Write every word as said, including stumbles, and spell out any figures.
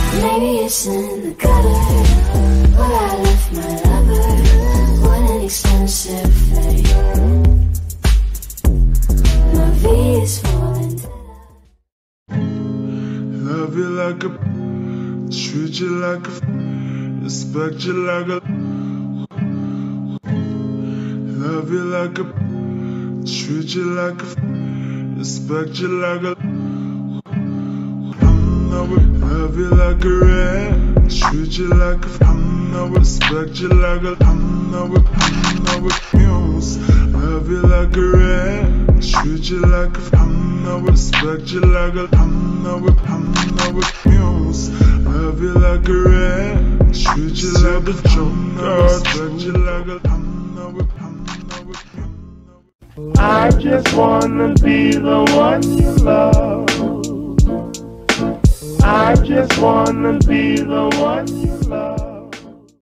Maybe it's in the gutter where I left my lover. What an expensive thing. My V is falling down. Love you like a, treat you like a, respect you like a. Love you like a, treat you like a, respect you like a. Love you like a rat, treat you like a. I'm not respect you like a. I'm not with, I'm not with muse. Love you like a rat, treat you like a. I'm not respect you like a. I'm not with, I'm not with muse. Love you like a rat, treat you like a. I'm not respect you like a. I'm not with, I'm not with muse. I just wanna be the one you love. I just wanna be the one you love.